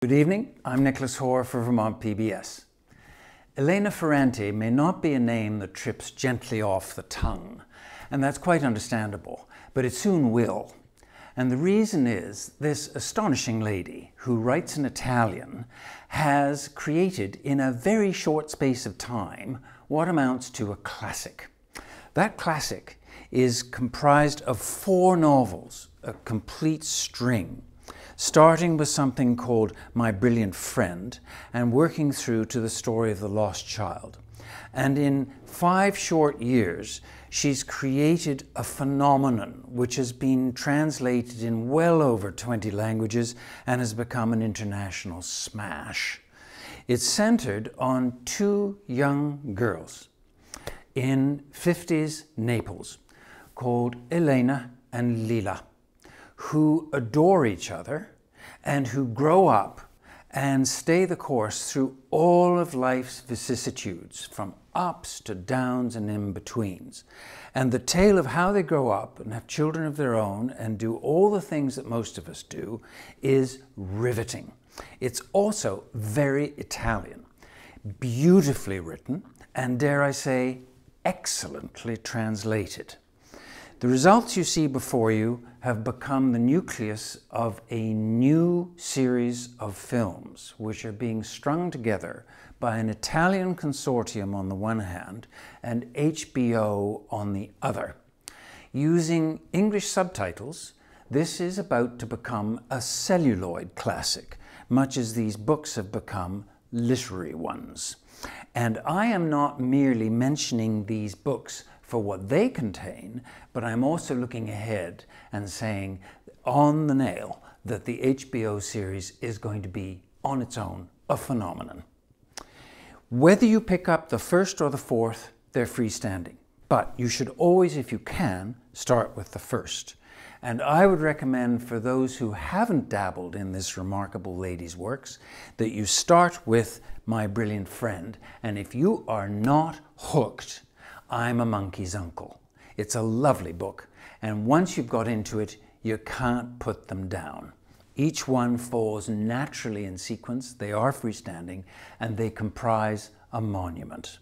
Good evening, I'm Nicholas Hoare for Vermont PBS. Elena Ferrante may not be a name that trips gently off the tongue, and that's quite understandable, but it soon will. And the reason is this astonishing lady, who writes in Italian, has created in a very short space of time what amounts to a classic. That classic is comprised of 4 novels, a complete string, starting with something called My Brilliant Friend and working through to the story of the lost child. And in 5 short years, she's created a phenomenon which has been translated in well over 20 languages and has become an international smash. It's centered on 2 young girls in 50s Naples called Elena and Lila, who adore each other and who grow up and stay the course through all of life's vicissitudes, from ups to downs and in-betweens. And the tale of how they grow up and have children of their own and do all the things that most of us do is riveting. It's also very Italian, beautifully written, and dare I say, excellently translated. The results you see before you have become the nucleus of a new series of films which are being strung together by an Italian consortium on the one hand and HBO on the other. Using English subtitles, this is about to become a celluloid classic, much as these books have become literary ones. And I am not merely mentioning these books for what they contain, but I'm also looking ahead and saying on the nail that the HBO series is going to be, on its own, a phenomenon. Whether you pick up the first or the fourth, they're freestanding. But you should always, if you can, start with the first. And I would recommend for those who haven't dabbled in this remarkable lady's works that you start with My Brilliant Friend. And if you are not hooked, I'm a Monkey's Uncle. It's a lovely book, and once you've got into it, you can't put them down. Each one falls naturally in sequence, they are freestanding, and they comprise a monument.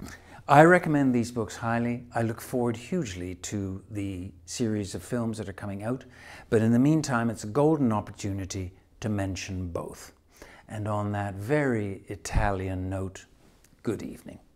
I recommend these books highly. I look forward hugely to the series of films that are coming out, but in the meantime, it's a golden opportunity to mention both. And on that very Italian note, good evening.